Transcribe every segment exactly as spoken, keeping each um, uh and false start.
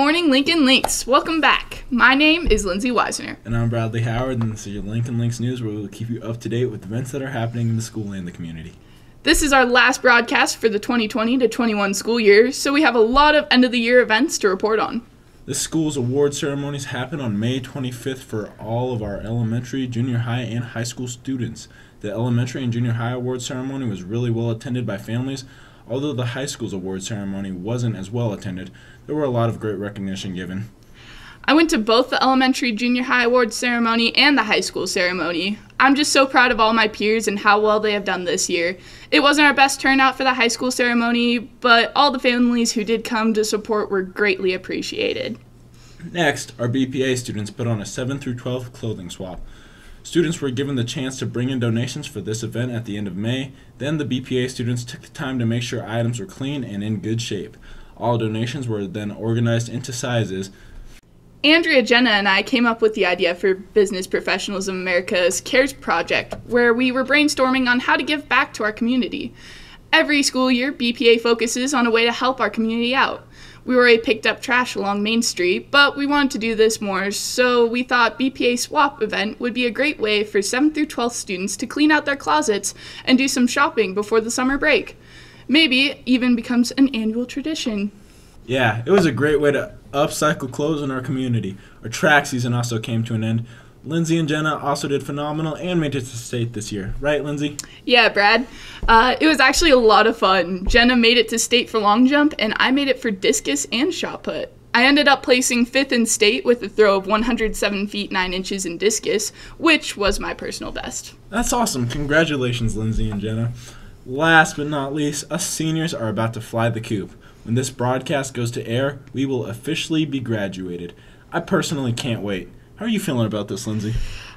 morning, Lincoln Links. Welcome back. My name is Lindsay Weisner. And I'm Bradley Howard, and this is your Lincoln Links News, where we will keep you up to date with events that are happening in the school and the community. This is our last broadcast for the twenty twenty to twenty-one school year, so we have a lot of end-of-the-year events to report on. This school's award ceremonies happen on May twenty-fifth for all of our elementary, junior high, and high school students. The elementary and junior high award ceremony was really well attended by families. Although the high school's award ceremony wasn't as well attended, there were a lot of great recognition given. I went to both the elementary junior high awards ceremony and the high school ceremony. I'm just so proud of all my peers and how well they have done this year. It wasn't our best turnout for the high school ceremony, but all the families who did come to support were greatly appreciated. Next, our B P A students put on a seventh through twelfth clothing swap. Students were given the chance to bring in donations for this event at the end of May. Then the B P A students took the time to make sure items were clean and in good shape. All donations were then organized into sizes. Andrea, Jenna, and I came up with the idea for Business Professionals of America's CARES project, where we were brainstorming on how to give back to our community. Every school year, B P A focuses on a way to help our community out. We already picked up trash along Main Street, but we wanted to do this more, so we thought B P A swap event would be a great way for seventh through twelfth students to clean out their closets and do some shopping before the summer break. Maybe it even becomes an annual tradition. Yeah, it was a great way to upcycle clothes in our community. Our track season also came to an end. Lindsay and Jenna also did phenomenal and made it to state this year. Right, Lindsay? Yeah, Brad. Uh, it was actually a lot of fun. Jenna made it to state for long jump, and I made it for discus and shot put. I ended up placing fifth in state with a throw of one hundred seven feet nine inches in discus, which was my personal best. That's awesome. Congratulations, Lindsay and Jenna. Last but not least, us seniors are about to fly the coop. When this broadcast goes to air, we will officially be graduated. I personally can't wait. How are you feeling about this, Lindsay?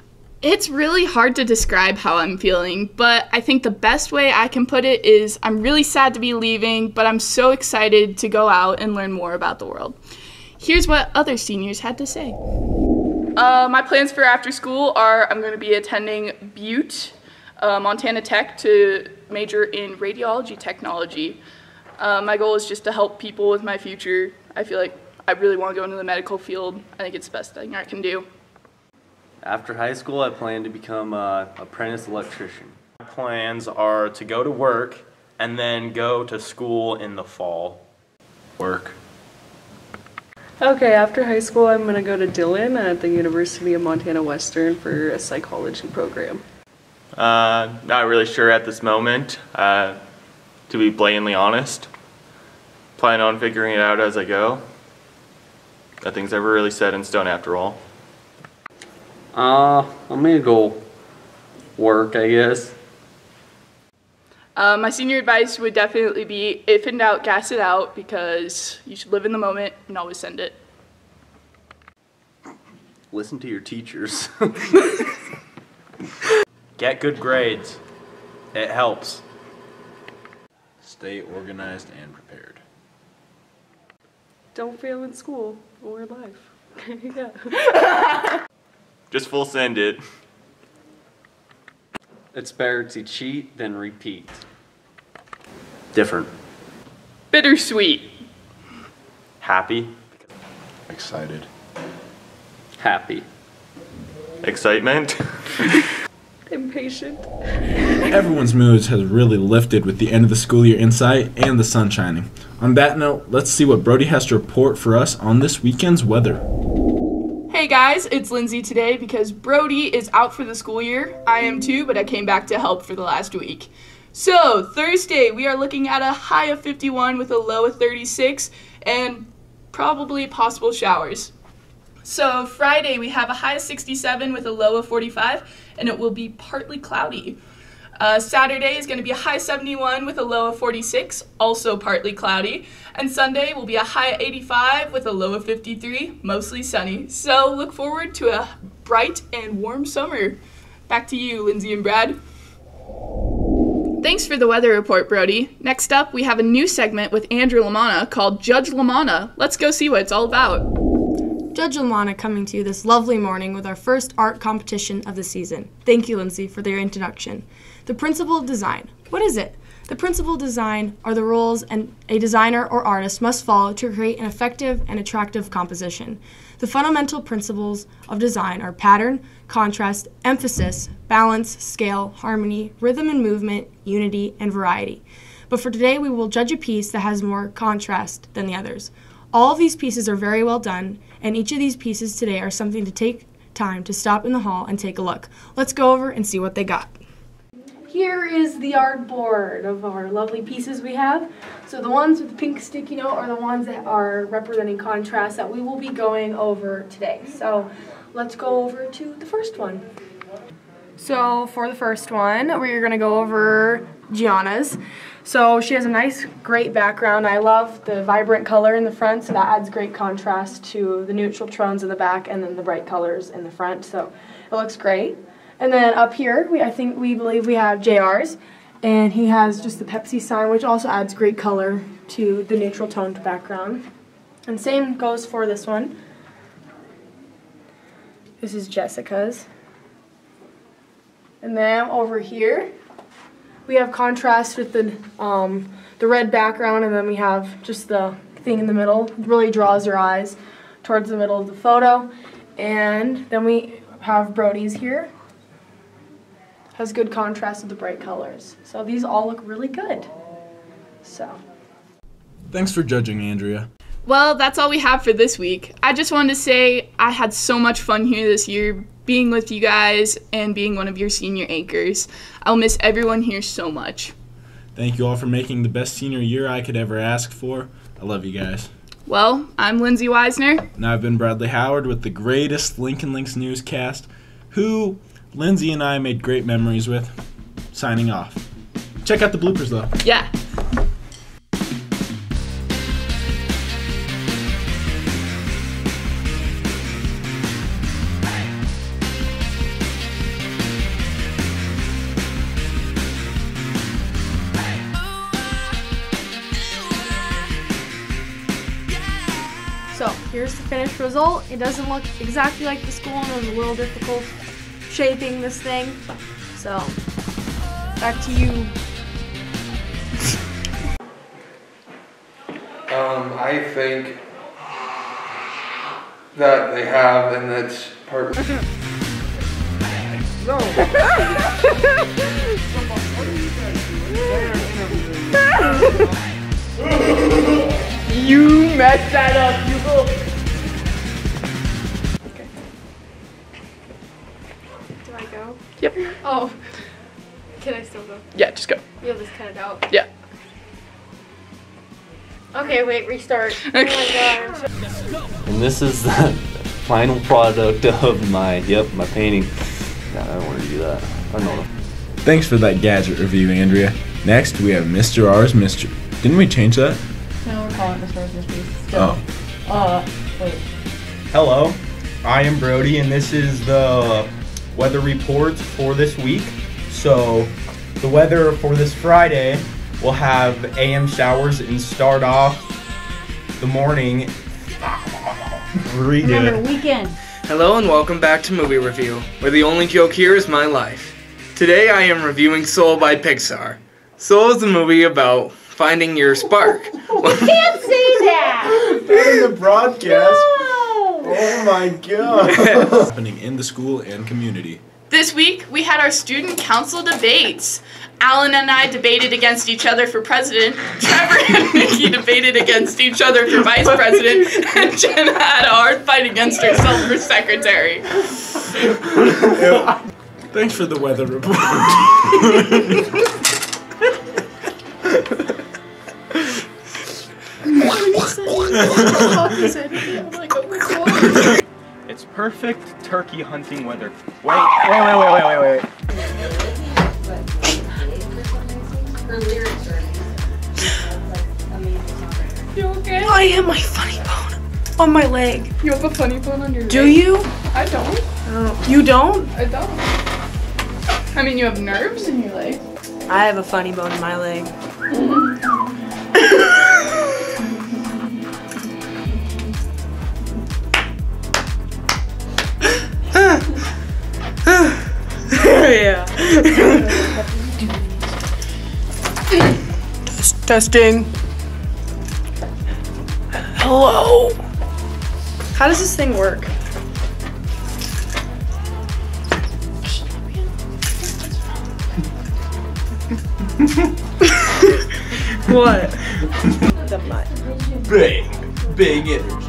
It's really hard to describe how I'm feeling, but I think the best way I can put it is I'm really sad to be leaving, but I'm so excited to go out and learn more about the world. Here's what other seniors had to say. Uh, my plans for after school are I'm going to be attending Butte, uh, Montana Tech, to major in radiology technology. Uh, my goal is just to help people with my future. I feel like I really want to go into the medical field. I think it's the best thing I can do. After high school, I plan to become an apprentice electrician. My plans are to go to work and then go to school in the fall. Work. Okay, after high school, I'm going to go to Dillon at the University of Montana Western for a psychology program. Uh, not really sure at this moment, uh, to be blatantly honest. Plan on figuring it out as I go. Nothing's ever really set in stone after all. Uh, I'm gonna go work, I guess. Uh, my senior advice would definitely be, if in doubt, gas it out, because you should live in the moment and always send it. Listen to your teachers. Get good grades. It helps. Stay organized and prepared. Don't fail in school or life. Yeah. Just full send it. It's better to cheat than repeat. Different. Bittersweet. Happy. Excited. Happy. Excitement. Impatient. Everyone's moods has really lifted with the end of the school year in sight and the sun shining. On that note, let's see what Brody has to report for us on this weekend's weather. Hey guys, it's Lindsay today because Brody is out for the school year. I am too, but I came back to help for the last week. So, Thursday, we are looking at a high of fifty-one with a low of thirty-six and probably possible showers. So, Friday, we have a high of sixty-seven with a low of forty-five, and it will be partly cloudy. Uh, Saturday is going to be a high seventy-one with a low of forty-six, also partly cloudy. And Sunday will be a high eighty-five with a low of fifty-three, mostly sunny. So look forward to a bright and warm summer. Back to you, Lindsay and Brad. Thanks for the weather report, Brody. Next up, we have a new segment with Andrew Lamanna called Judge Lamanna. Let's go see what it's all about. Judge Lamanna coming to you this lovely morning with our first art competition of the season. Thank you, Lindsay, for their introduction. The principle of design. What is it? The principal design are the rules and a designer or artist must follow to create an effective and attractive composition. The fundamental principles of design are pattern, contrast, emphasis, balance, scale, harmony, rhythm and movement, unity, and variety. But for today, we will judge a piece that has more contrast than the others. All of these pieces are very well done, and each of these pieces today are something to take time to stop in the hall and take a look. Let's go over and see what they got. Here is the artboard of our lovely pieces we have. So the ones with the pink sticky note are the ones that are representing contrast that we will be going over today. So let's go over to the first one. So for the first one, we're going to go over Gianna's. So she has a nice, great background. I love the vibrant color in the front, so that adds great contrast to the neutral tones in the back and then the bright colors in the front. So it looks great. And then up here, we I think we believe we have J R's, and he has just the Pepsi sign, which also adds great color to the neutral toned background. And same goes for this one. This is Jessica's. And then over here, we have contrast with the um, the red background, and then we have just the thing in the middle. It really draws your eyes towards the middle of the photo. And then we have Brody's here. Has good contrast with the bright colors. So these all look really good. So. Thanks for judging, Andrea. Well, that's all we have for this week. I just wanted to say I had so much fun here this year, being with you guys and being one of your senior anchors. I'll miss everyone here so much. Thank you all for making the best senior year I could ever ask for. I love you guys. Well, I'm Lindsay Weisner. And I've been Bradley Howard with the greatest Lincoln Links newscast, who Lindsay and I made great memories with. Signing off. Check out the bloopers, though. Yeah. So here's the finished result. It doesn't look exactly like the school, and it was a little difficult shaping this thing. So back to you. Um, I think that they have, and that's part. You messed that up, you little. Okay. Do I go? Yep. Oh. Can I still go? Yeah, just go. You have this cut it out. Yeah. Okay, wait, restart. Okay. Oh my gosh. And this is the final product of my, yep, my painting. God, I don't want to do that. I don't know. Thanks for that gadget review, Andrea. Next, we have Mister R's Mister Didn't we change that? No, we're calling it Mister R's Mysteries. Oh. Uh, wait. Hello, I am Brody, and this is the weather report for this week. So, the weather for this Friday will have A M showers and start off the morning. Redo Remember, it. weekend. Hello and welcome back to Movie Review, where the only joke here is my life. Today I am reviewing Soul by Pixar. Soul is a movie about finding your spark. You can't say that! In the broadcast. No! Oh my god. Happening in the school and community. This week, we had our student council debates. Alan and I debated against each other for president. Trevor and Nikki debated against each other for vice president. And Jenna had a hard fight against herself for secretary. Thanks for the weather report. It's perfect turkey hunting weather. Wait, wait, wait, wait, wait, wait, wait. You okay? I have my funny bone on my leg. You have a funny bone on your leg? Do you? I don't. Oh, you don't? I don't. I mean, you have nerves in your leg. I have a funny bone in my leg. Yeah. Testing. Hello. How does this thing work? What? The butt. Bang. Bang energy.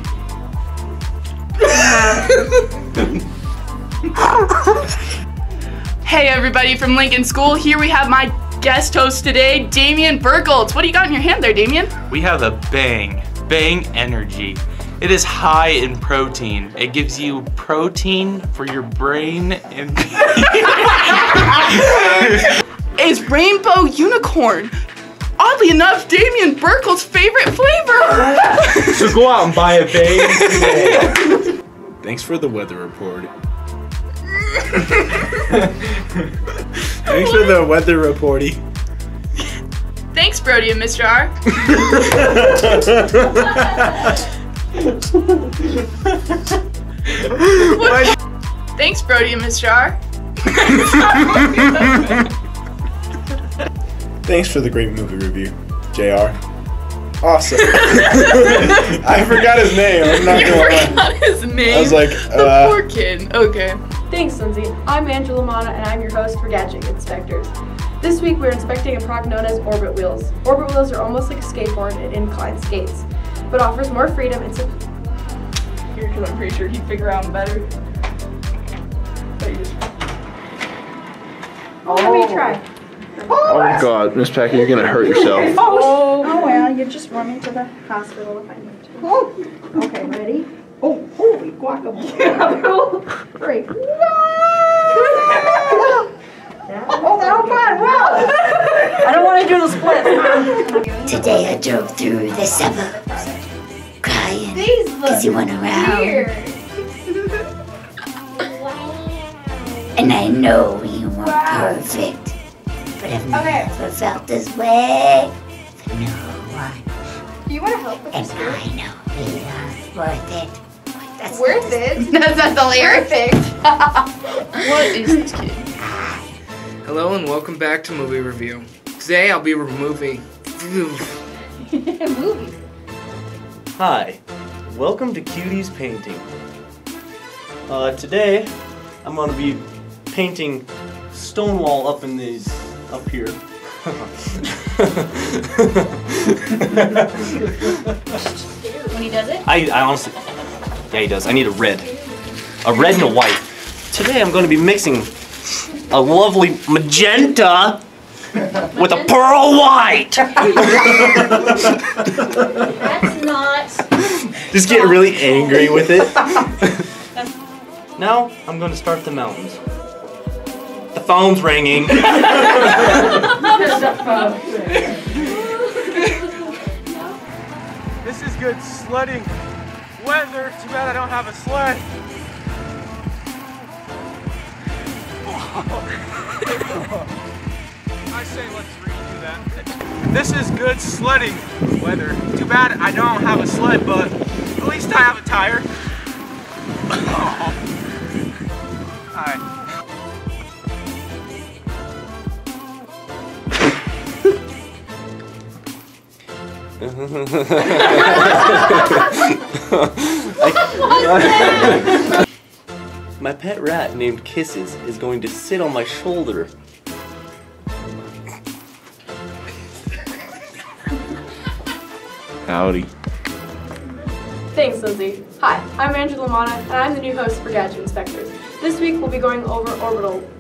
Hey everybody from Lincoln School. Here we have my guest host today, Damian Burkholz. What do you got in your hand there, Damian? We have a Bang. Bang Energy. It is high in protein. It gives you protein for your brain and Is Rainbow Unicorn. Oddly enough, Damian Burkholz's favorite flavor. So go out and buy a Bang. Thanks for the weather report. Thanks for the weather reporty. Thanks, Brody and Mister R. What? Thanks, Brody and Mister R. Thanks for the great movie review, J R. Awesome. I forgot his name. I'm not You gonna lie. forgot his name. I was like, the uh, poor kid. Okay. Thanks, Lindsay. I'm Angela Mana, and I'm your host for Gadget Inspectors. This week, we're inspecting a product known as Orbit Wheels. Orbit Wheels are almost like a skateboard and inclined skates, but offers more freedom and sim- Here, because I'm pretty sure he'd figure out better. But you just... Oh, let me try. Oh God, Miss Packard, you're gonna hurt yourself. Oh, oh well, you just run me to the hospital if I need to. Oh, okay, ready? Oh, holy guacamole. Three. Oh, that was fun. Wow. I don't want to do the split. Today I drove through the suburbs, crying because you went around. And I know you weren't Wow. perfect, but I've Okay. never felt this way for no one. Do you want to help with And this? I know we are worth it. That's Worth it? That's not the lyric. Perfect. What is this kid? Hello and welcome back to Movie Review. Today I'll be removing. Movie. Hi, welcome to Cutie's Painting. Uh, today, I'm gonna be painting Stonewall up in these, up here. When he does it? I, I honestly, yeah he does, I need a red. A red and a white. Today I'm gonna be mixing a lovely magenta with a pearl white. That's not. Just get really angry with it. Now, I'm going to start the mountains. The phone's ringing. This is good sledding weather. Too bad I don't have a sled. I say let's redo that. This is good sledding weather. Too bad I don't have a sled, but at least I have a tire. Alright. My pet rat named Kisses is going to sit on my shoulder. Howdy. Thanks, Lindsay. Hi, I'm Angela Mana, and I'm the new host for Gadget Inspectors. This week, we'll be going over orbital